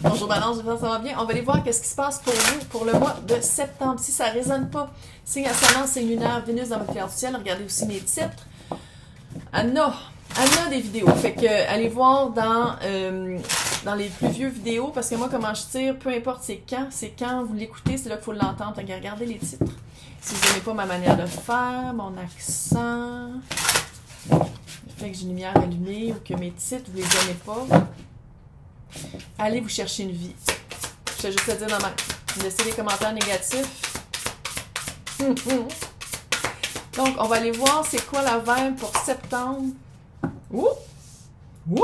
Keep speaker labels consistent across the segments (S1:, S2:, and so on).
S1: Bonjour Balance, j'espère que ça va bien. On va aller voir qu'est-ce qui se passe pour vous pour le mois de septembre. Si ça ne résonne pas, signe ascendant, signe lunaire, Vénus dans votre clair du ciel. Regardez aussi mes titres. Anna des vidéos. Fait que allez voir dans les plus vieux vidéos, parce que moi, comment je tire, peu importe c'est quand vous l'écoutez, c'est là qu'il faut l'entendre. Fait que regardez les titres. Si vous n'aimez pas ma manière de faire, mon accent, le fait que j'ai une lumière allumée ou que mes titres, vous les aimez pas, allez vous chercher une vie. Je vais juste te dire dans ma... Laissez des commentaires négatifs. Donc, on va aller voir c'est quoi la vibe pour septembre. Ouh! Ouh!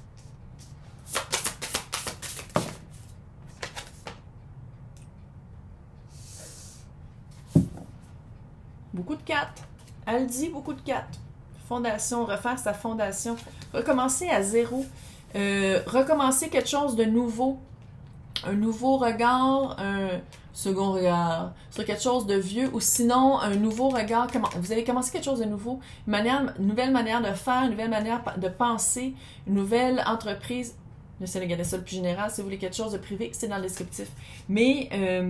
S1: Beaucoup de 4. Elle dit beaucoup de 4. Fondation, refaire sa fondation. Recommencer à zéro. Recommencer quelque chose de nouveau. Un nouveau regard, un second regard sur quelque chose de vieux, ou sinon un nouveau regard. Vous avez commencé quelque chose de nouveau, une nouvelle manière de faire, une nouvelle manière de penser, une nouvelle entreprise. J'essaie de regarder ça le plus général. Si vous voulez quelque chose de privé, c'est dans le descriptif. Mais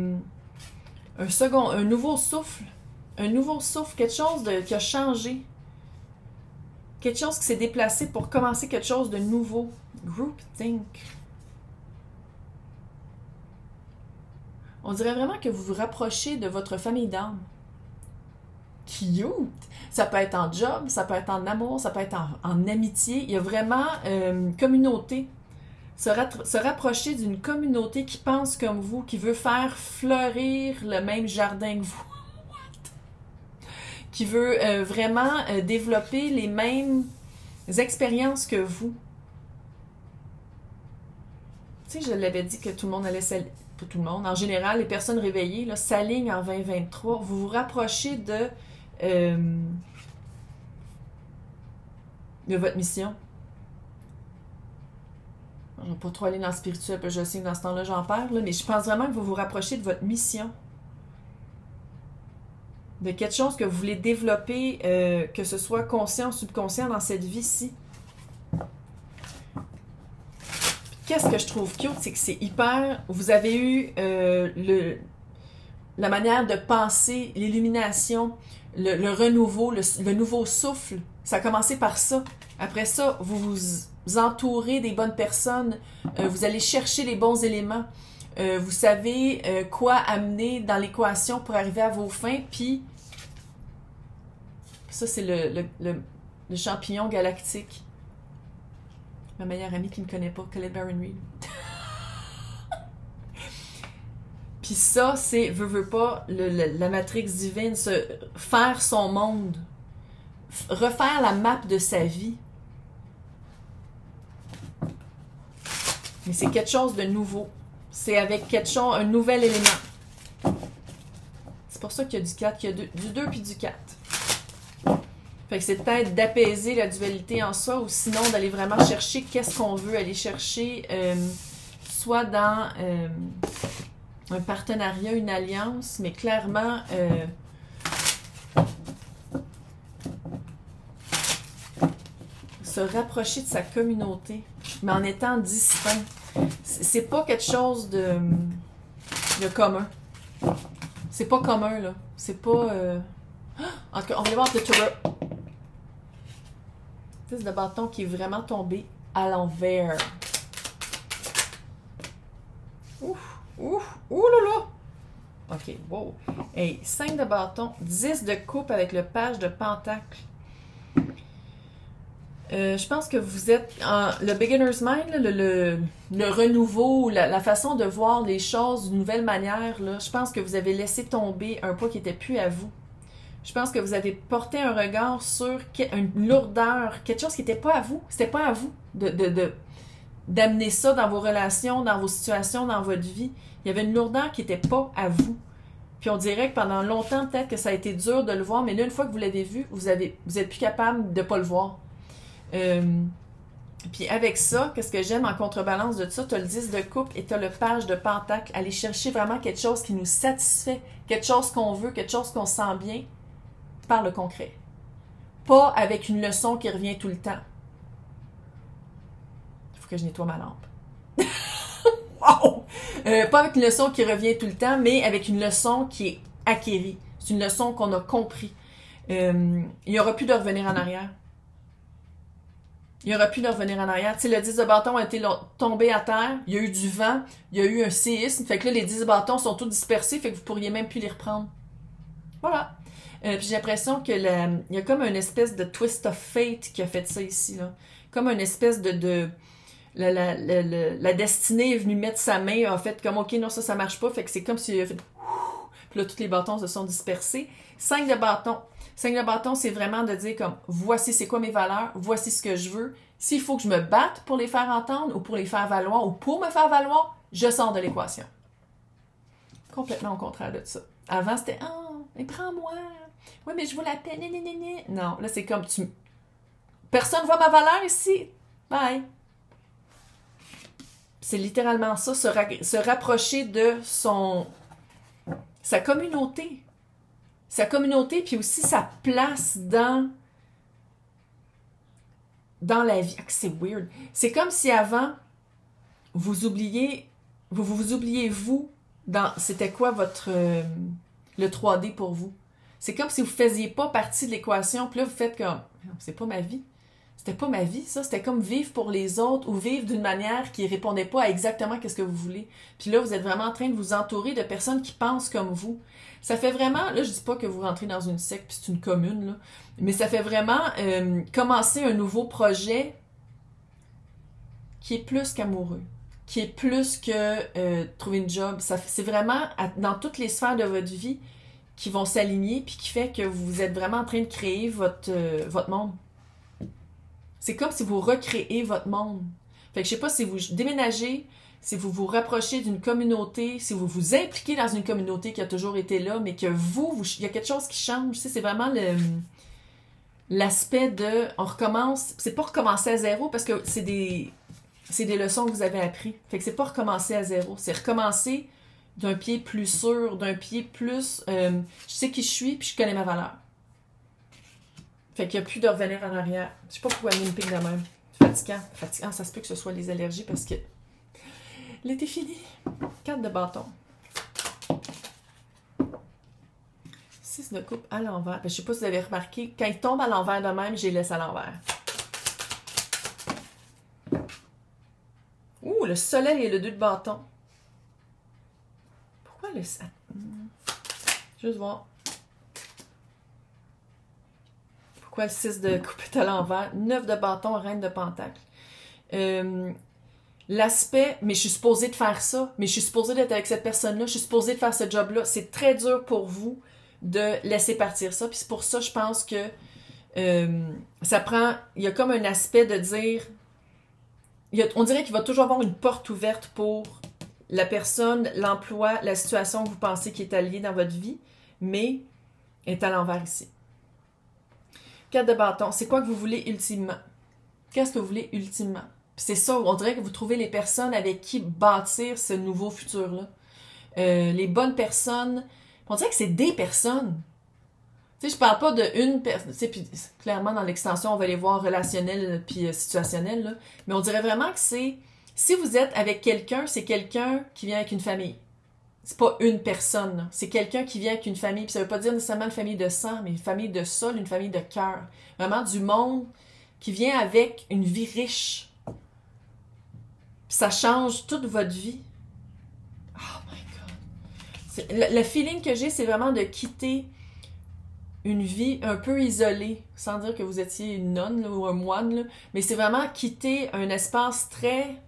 S1: un nouveau souffle, quelque chose qui a changé, quelque chose qui s'est déplacé pour commencer quelque chose de nouveau. Groupthink. On dirait vraiment que vous vous rapprochez de votre famille d'âme. Cute! Ça peut être en job, ça peut être en amour, ça peut être en amitié. Il y a vraiment une communauté. Se rapprocher d'une communauté qui pense comme vous, qui veut faire fleurir le même jardin que vous. Qui veut vraiment développer les mêmes expériences que vous. Tu sais, je l'avais dit que tout le monde allait s'aligner. Pas tout le monde. En général, les personnes réveillées s'alignent en 2023. Vous vous rapprochez de votre mission. Je ne vais pas trop aller dans le spirituel, je sais que dans ce temps-là, j'en perds, mais je pense vraiment que vous vous rapprochez de votre mission. De quelque chose que vous voulez développer, que ce soit conscient ou subconscient dans cette vie-ci. Qu'est-ce que je trouve cute, c'est que c'est hyper... Vous avez eu la manière de penser, l'illumination, le renouveau, le nouveau souffle. Ça a commencé par ça. Après ça, vous vous entourez des bonnes personnes. Vous allez chercher les bons éléments. Vous savez quoi amener dans l'équation pour arriver à vos fins. Puis, ça, c'est le champignon galactique. Ma meilleure amie qui ne me connaît pas, Colette Baron Reed. Puis ça, c'est, veut pas, la matrix divine, faire son monde, refaire la map de sa vie. Mais c'est quelque chose de nouveau. C'est avec quelque chose, un nouvel élément. C'est pour ça qu'il y a du 4, qu'il y a du 2 puis du 4. Fait que c'est peut-être d'apaiser la dualité en soi, ou sinon d'aller vraiment chercher qu'est-ce qu'on veut aller chercher, soit dans un partenariat, une alliance, mais clairement se rapprocher de sa communauté, mais en étant distinct. C'est pas quelque chose de commun. C'est pas commun, là. C'est pas... En tout cas, on va aller voir le tarot. C'est le bâton qui est vraiment tombé à l'envers. Ouf, ouf, ouh là là. Ok, wow. Hey, 5 de bâton, 10 de coupe avec le page de pentacle. Je pense que vous êtes le beginner's mind, là, le renouveau, la façon de voir les choses d'une nouvelle manière. Là, je pense que vous avez laissé tomber un poids qui n'était plus à vous. Je pense que vous avez porté un regard sur une lourdeur, quelque chose qui n'était pas à vous. C'était pas à vous d'amener ça dans vos relations, dans vos situations, dans votre vie. Il y avait une lourdeur qui n'était pas à vous. Puis on dirait que pendant longtemps, peut-être que ça a été dur de le voir, mais là, une fois que vous l'avez vu, vous êtes plus capable de ne pas le voir. Puis avec ça, qu'est-ce que j'aime en contrebalance de ça? Tu as le 10 de coupe et tu as le page de pentacle. Aller chercher vraiment quelque chose qui nous satisfait, quelque chose qu'on veut, quelque chose qu'on sent bien, par le concret. Pas avec une leçon qui revient tout le temps. Il faut que je nettoie ma lampe. Wow! Pas avec une leçon qui revient tout le temps, mais avec une leçon qui est acquérie. C'est une leçon qu'on a compris. Il n'y aura plus de revenir en arrière. Il n'y aura plus de revenir en arrière. Tu sais, le 10 de bâton a été tombé à terre, il y a eu du vent, il y a eu un séisme, fait que là, les 10 bâtons sont tous dispersés, fait que vous pourriez même plus les reprendre. Voilà. Puis j'ai l'impression que il y a comme une espèce de twist of fate qui a fait ça ici, là. Comme une espèce de la destinée est venue mettre sa main, a fait comme, OK, non, ça marche pas, fait que c'est comme si il a fait... Puis là, tous les bâtons se sont dispersés. 5 de bâton. 5 de bâton, c'est vraiment de dire comme, voici c'est quoi mes valeurs, voici ce que je veux. S'il faut que je me batte pour les faire entendre ou pour les faire valoir ou pour me faire valoir, je sors de l'équation. Complètement au contraire de ça. Avant, c'était, oh, mais prends-moi. Oui, mais je vaux la peine. Non, là, c'est comme, personne ne voit ma valeur ici. Bye. C'est littéralement ça, se rapprocher de sa communauté. Sa communauté, puis aussi sa place dans la vie. C'est weird. C'est comme si avant, vous vous oubliez vous dans... C'était quoi le 3D pour vous? C'est comme si vous ne faisiez pas partie de l'équation, puis là, vous faites comme... C'est pas ma vie. C'était pas ma vie, ça. C'était comme vivre pour les autres ou vivre d'une manière qui répondait pas à exactement ce que vous voulez. Puis là, vous êtes vraiment en train de vous entourer de personnes qui pensent comme vous. Ça fait vraiment... Là, je dis pas que vous rentrez dans une secte puis c'est une commune, là. Mais ça fait vraiment commencer un nouveau projet qui est plus qu'amoureux, qui est plus que trouver une job. C'est vraiment dans toutes les sphères de votre vie qui vont s'aligner puis qui fait que vous êtes vraiment en train de créer votre monde. C'est comme si vous recréez votre monde. Fait que je sais pas si vous déménagez, si vous vous rapprochez d'une communauté, si vous vous impliquez dans une communauté qui a toujours été là, mais que il y a quelque chose qui change. Tu sais, c'est vraiment l'aspect de... On recommence... C'est pas recommencer à zéro parce que c'est des leçons que vous avez apprises. Fait que c'est pas recommencer à zéro. C'est recommencer d'un pied plus sûr, d'un pied plus... je sais qui je suis puis je connais ma valeur. Fait qu'il n'y a plus de revenir en arrière. Je sais pas pourquoi elle me pique de même. Fatigant. Fatigant. Ça se peut que ce soit les allergies parce que l'été fini. 4 de bâton. 6 de coupe à l'envers. Je sais pas si vous avez remarqué, quand il tombe à l'envers de même, je les laisse à l'envers. Ouh, le soleil et le 2 de bâton. Pourquoi le... Juste voir. Pourquoi le 6 de coupe est à l'envers? 9 de bâton, reine de pentacle. L'aspect, mais je suis supposée de faire ça, mais je suis supposée d'être avec cette personne-là, je suis supposée de faire ce job-là. C'est très dur pour vous de laisser partir ça. Puis c'est pour ça, je pense que ça prend... Il y a comme un aspect de dire... on dirait qu'il va toujours avoir une porte ouverte pour la personne, l'emploi, la situation que vous pensez qui est alliée dans votre vie, mais est à l'envers ici. 4 de bâton, c'est quoi que vous voulez ultimement? Qu'est-ce que vous voulez ultimement? Puis c'est ça, on dirait que vous trouvez les personnes avec qui bâtir ce nouveau futur-là. Les bonnes personnes, on dirait que c'est des personnes. Tu sais, je parle pas de une personne, tu sais, puis clairement dans l'extension, on va les voir relationnel puis situationnel, là. Mais on dirait vraiment que c'est, si vous êtes avec quelqu'un, c'est quelqu'un qui vient avec une famille. C'est pas une personne, là. C'est quelqu'un qui vient avec une famille, puis ça veut pas dire nécessairement une famille de sang, mais une famille de sol, une famille de cœur. Vraiment du monde qui vient avec une vie riche. Puis ça change toute votre vie. Oh my God. Le feeling que j'ai, c'est vraiment de quitter une vie un peu isolée, sans dire que vous étiez une nonne là, ou un moine, là, mais c'est vraiment quitter un espace très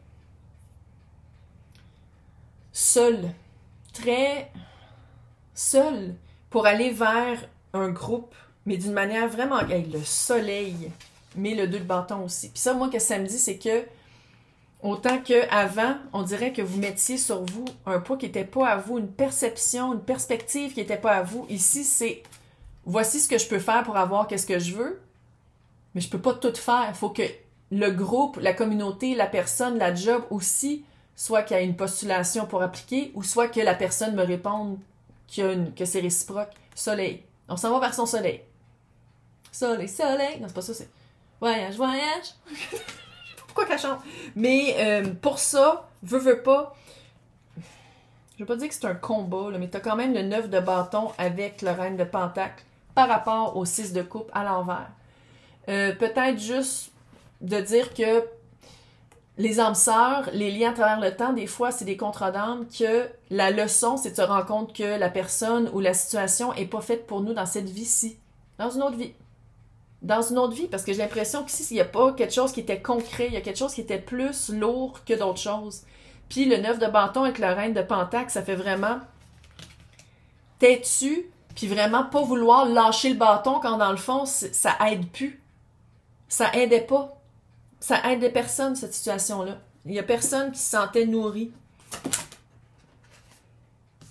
S1: seul, très seul, pour aller vers un groupe, mais d'une manière vraiment... Hey, le soleil, mais le 2 de bâton aussi. Puis ça, moi, que ça me dit, c'est que autant qu'avant, on dirait que vous mettiez sur vous un poids qui n'était pas à vous, une perception, une perspective qui n'était pas à vous. Ici, c'est voici ce que je peux faire pour avoir qu'est-ce que je veux, mais je peux pas tout faire. Il faut que le groupe, la communauté, la personne, la job aussi, soit qu'il y a une postulation pour appliquer, ou soit que la personne me réponde que c'est réciproque. Soleil. On s'en va vers son soleil. Soleil, soleil. Non, c'est pas ça, c'est voyage, voyage. Je sais pas pourquoi qu'elle chante. Mais pour ça, veux pas, Je vais pas dire que c'est un combat, là, mais tu as quand même le 9 de bâton avec le reine de pentacle par rapport au 6 de coupe à l'envers. Peut-être juste de dire que les âmes sœurs, les liens à travers le temps, des fois, c'est des contrats d'âme que la leçon, c'est de se rendre compte que la personne ou la situation est pas faite pour nous dans cette vie-ci. Dans une autre vie. Dans une autre vie, parce que j'ai l'impression qu'ici, il n'y a pas quelque chose qui était concret, il y a quelque chose qui était plus lourd que d'autres choses. Puis le 9 de bâton avec le reine de pentacle, ça fait vraiment têtu, puis vraiment pas vouloir lâcher le bâton quand dans le fond, ça aide plus. Ça aidait pas. Ça aidait personne, cette situation-là. Il y a personne qui se sentait nourri. Ouh!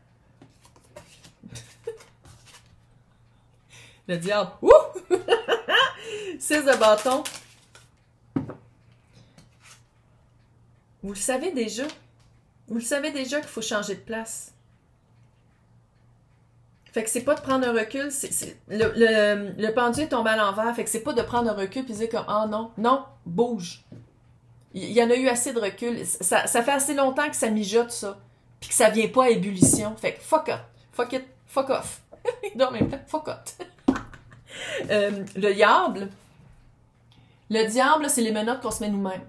S1: Le diable. Ouh! 6 de bâton. Vous le savez déjà. Vous le savez déjà qu'il faut changer de place. Fait que c'est pas de prendre un recul, le pendule est tombé à l'envers, fait que c'est pas de prendre un recul puis dire comme « Ah non, non, bouge ». Il y en a eu assez de recul. Ça fait assez longtemps que ça mijote, ça. Puis que ça vient pas à ébullition. Fait que fuck up, fuck it, fuck off. Non, mais fuck up. Le diable. Le diable, c'est les menottes qu'on se met nous-mêmes.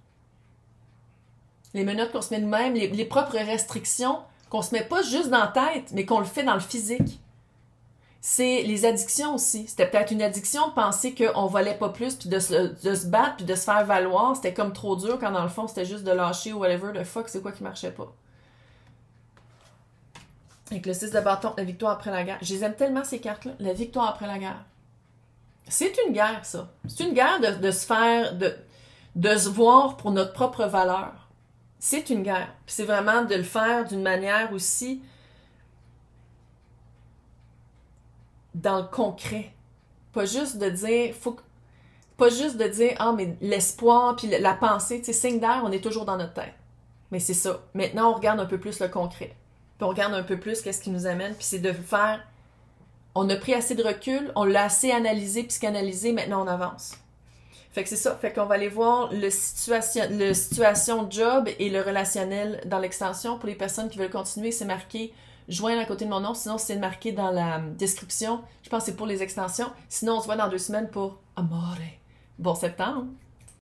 S1: Les menottes qu'on se met nous-mêmes, les propres restrictions qu'on se met pas juste dans la tête, mais qu'on le fait dans le physique. C'est les addictions aussi. C'était peut-être une addiction de penser qu'on volait pas plus, puis de se battre, puis de se faire valoir. C'était comme trop dur, quand dans le fond, c'était juste de lâcher ou whatever, de fuck, c'est quoi qui marchait pas. Avec le 6 de bâton, la victoire après la guerre. Je les aime tellement, ces cartes-là. La victoire après la guerre. C'est une guerre, ça. C'est une guerre de se faire, de se voir pour notre propre valeur. C'est une guerre. Puis c'est vraiment de le faire d'une manière aussi dans le concret. Pas juste de dire, pas juste de dire, ah, mais l'espoir, puis la pensée, tu sais, signe d'air, on est toujours dans notre tête. Mais c'est ça. Maintenant, on regarde un peu plus le concret. Puis on regarde un peu plus qu'est-ce qui nous amène, puis c'est de faire, on a pris assez de recul, on l'a assez analysé, psychanalysé, maintenant on avance. Fait que c'est ça. Fait qu'on va aller voir le situation job et le relationnel dans l'extension. Pour les personnes qui veulent continuer, c'est marqué « Joindre à côté de mon nom ». Sinon, c'est marqué dans la description. Je pense que c'est pour les extensions. Sinon, on se voit dans 2 semaines pour « Amore ». Bon septembre!